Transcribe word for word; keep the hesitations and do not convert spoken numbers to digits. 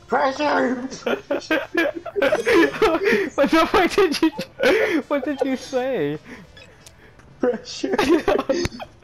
Pressure! What the fuck did you? What did you say? Pressure!